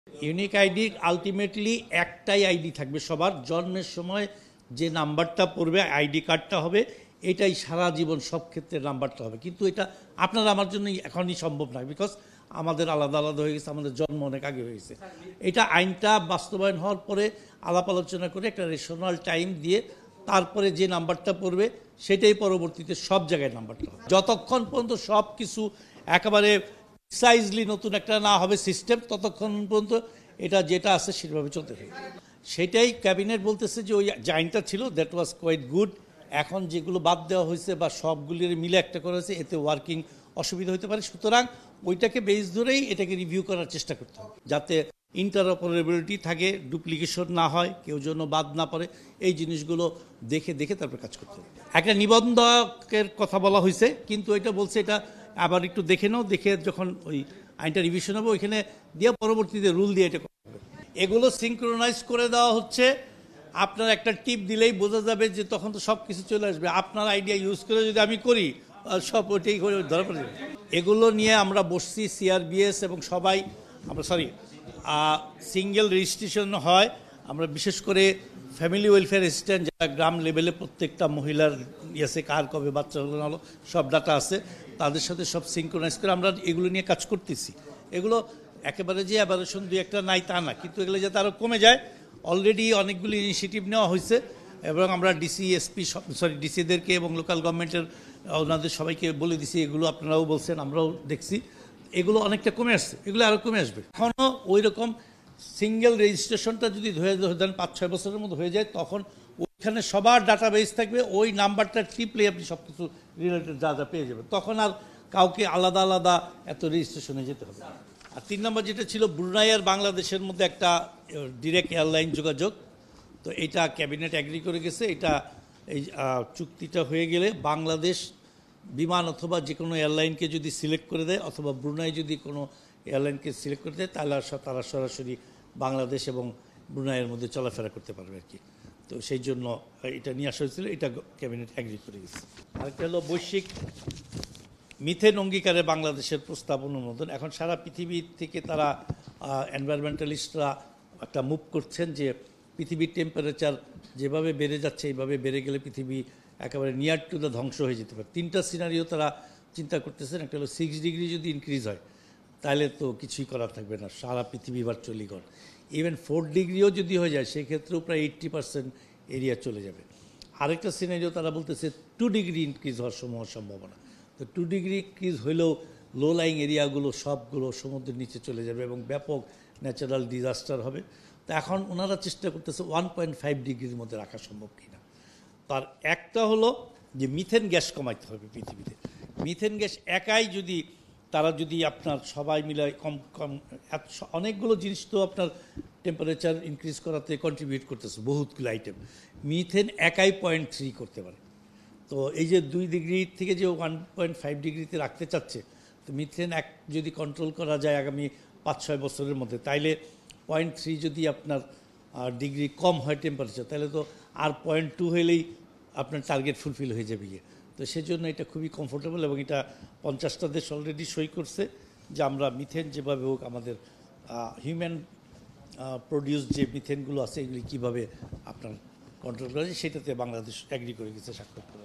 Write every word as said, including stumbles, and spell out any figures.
Unique ID ultimately একটাই ID থাকবে সবার, জন্মের সময় যে নাম্বারটা পড়বে আইডি কার্ডটা হবে, এটাই সারা জীবন সব ক্ষেত্রে নাম্বারটা হবে। কিন্তু এটা আপনার আমার জন্য এখনই সম্ভব নয়, বিকজ আমাদের আলাদা আলাদা হয়ে গেছে, আমাদের জন্ম অনেক আগে হয়ে গেছে। এটা আইনটা বাস্তবায়ন হওয়ার পরে আলাপ আলোচনা করে একটা রেশনাল টাইম দিয়ে তারপরে যে নাম্বারটা পড়বে সেটাই পরবর্তীতে সব জায়গায় নাম্বারটা হবে। যতক্ষণ পর্যন্ত সব কিছু একেবারে প্রিসাইজলি নতুন একটা না হবে সিস্টেম, ততক্ষণ পর্যন্ত এটা যেটা আছে সেভাবে চলতে থাকবে। সেটাই ক্যাবিনেট বলতেছে যে ওই যে আইনটা ছিল দ্যাট ওয়াজ কোয়াইট গুড। এখন যেগুলো বাদ দেওয়া হয়েছে বা সবগুলির মিলে একটা করা হয়েছে, এতে ওয়ার্কিং অসুবিধা হতে পারে। সুতরাং ওইটাকে বেস ধরেই এটাকে রিভিউ করার চেষ্টা করতে হবে, যাতে ইন্টারঅপারেবিলিটি থাকে, ডুপ্লিকেশন না হয়, কেউ যেন বাদ না পড়ে। এই জিনিসগুলো দেখে দেখে তারপর কাজ করতে হবে। একটা নিবন্ধকের কথা বলা হয়েছে, কিন্তু এটা বলছে এটা আবার একটু দেখে নাও, দেখে যখন ওই আইনটা রিভিশন হবে ওইখানে দিয়ে পরবর্তীতে রুল দিয়ে এটা করতে হবে। এগুলো সিনক্রোনাইজ করে দেওয়া হচ্ছে। আপনার একটা টিপ দিলেই বোঝা যাবে যে তখন তো সব কিছু চলে আসবে। আপনার আইডিয়া ইউজ করে যদি আমি করি সব ওইটাই করে ধরা পড়ে যাবে। এগুলো নিয়ে আমরা বসছি সিআরবিএস এবং সবাই, আমরা সরি সিঙ্গেল রেজিস্ট্রেশন হয়, আমরা বিশেষ করে ফ্যামিলি ওয়েলফেয়ার অ্যাসিস্ট্যান্ট যারা গ্রাম লেভেলে প্রত্যেকটা মহিলার ইয়েছে কার কবে বাচ্চা হলো সব ডাটা আছে, তাদের সাথে সব সিনক্রোনাইজ করে আমরা এগুলো নিয়ে কাজ করতেছি। এগুলো একেবারে যে অ্যাবারেশন দুই একটা নাই তা না, কিন্তু এগুলো যাতে আরও কমে যায়। অলরেডি অনেকগুলি ইনিশিয়েটিভ নেওয়া হয়েছে এবং আমরা ডিসি এসপি সরি ডিসিদেরকে এবং লোকাল গভর্নমেন্টের ওনাদের সবাইকে বলে দিছি। এগুলো আপনারাও বলছেন, আমরাও দেখছি, এগুলো অনেকটা কমে আসছে, এগুলো আরও কমে আসবে। এখনও ওই রকম সিঙ্গেল রেজিস্ট্রেশনটা যদি হয়ে ধরেন পাঁচ ছয় বছরের মধ্যে হয়ে যায়, তখন ওইখানে সবার ডাটাবেস থাকবে, ওই নাম্বারটা টিপলে আপনি সব কিছু রিলেটেড যা যা পেয়ে যাবেন। তখন আর কাউকে আলাদা আলাদা এত রেজিস্ট্রেশনে যেতে হবে। আর তিন নম্বর যেটা ছিল ব্রুনাই আর বাংলাদেশের মধ্যে একটা ডিরেক্ট এয়ারলাইন যোগাযোগ, তো এটা ক্যাবিনেট অ্যাগ্রি করে গেছে। এটা এই চুক্তিটা হয়ে গেলে বাংলাদেশ বিমান অথবা যে কোনো এয়ারলাইনকে যদি সিলেক্ট করে দেয়, অথবা ব্রুনাই যদি কোনো এয়ারলাইনকে সিলেক্ট করে দেয়, তাহলে তারা সরাসরি বাংলাদেশ এবং ব্রুনাইয়ের মধ্যে চলাফেরা করতে পারবে আর কি। তো সেই জন্য এটা নিয়ে আসা হয়েছিল, এটা ক্যাবিনেট অ্যাগ্রি করে গেছে। আরেকটা হলো বৈশ্বিক মিথেন অঙ্গীকারে বাংলাদেশের প্রস্তাব অনুমোদন। এখন সারা পৃথিবী থেকে তারা এনভায়রনমেন্টালিস্টরা একটা মুভ করছেন যে পৃথিবীর টেম্পারেচার যেভাবে বেড়ে যাচ্ছে, এইভাবে বেড়ে গেলে পৃথিবী একেবারে নিয়ার টু দ্য ধ্বংস হয়ে যেতে পারে। তিনটা সিনারিও তারা চিন্তা করতেছেন। একটা হলো সিক্স ডিগ্রি যদি ইনক্রিজ হয় তাহলে তো কিছুই করার থাকবে না, সারা পৃথিবী ভার্চুয়ালি গন। ইভেন ফোর ডিগ্রিও যদি হয়ে যায় সেক্ষেত্রেও প্রায় এইট্টি পার্সেন্ট এরিয়া চলে যাবে। আরেকটা সিনারিও তারা বলতেছে টু ডিগ্রি ইনক্রিজ হওয়ার সমূহ সম্ভাবনা। তো টু ডিগ্রি ইনক্রিজ হলেও লো লাইং এরিয়াগুলো সবগুলো সমুদ্রের নিচে চলে যাবে এবং ব্যাপক ন্যাচারাল ডিজাস্টার হবে। তো এখন ওনারা চেষ্টা করতেছে ওয়ান পয়েন্ট ফাইভ ডিগ্রির মধ্যে রাখা সম্ভব কিনা। তার একটা হলো যে মিথেন গ্যাস কমাইতে হবে পৃথিবীতে। মিথেন গ্যাস একাই যদি তারা যদি আপনার সবাই মিলে কম কম অনেকগুলো জিনিস তো আপনার টেম্পারেচার ইনক্রিজ করাতে কন্ট্রিবিউট করতেছে, বহুতগুলো আইটেম। মিথেন একাই পয়েন্ট থ্রি করতে পারে। তো এই যে দুই ডিগ্রি থেকে যে ওয়ান পয়েন্ট ফাইভ ডিগ্রিতে রাখতে চাচ্ছে, তো মিথেন এক যদি কন্ট্রোল করা যায় আগামী পাঁচ ছয় বছরের মধ্যে, তাইলে পয়েন্ট থ্রি যদি আপনার ডিগ্রি কম হয় টেম্পারেচার, তাহলে তো আর পয়েন্ট টু হলেই আপনার টার্গেট ফুলফিল হয়ে যাবে গিয়ে। তো সেজন্য এটা খুবই কমফোর্টেবল এবং এটা পঞ্চাশটা দেশ অলরেডি সই করছে যে আমরা মিথেন যেভাবে হোক আমাদের হিউম্যান প্রডিউস যে মিথেনগুলো আছে এগুলি কীভাবে আপনার কন্ট্রোল করা যায় সেটাতে বাংলাদেশ অ্যাগ্রি করে গেছে, স্বাক্ষর করে।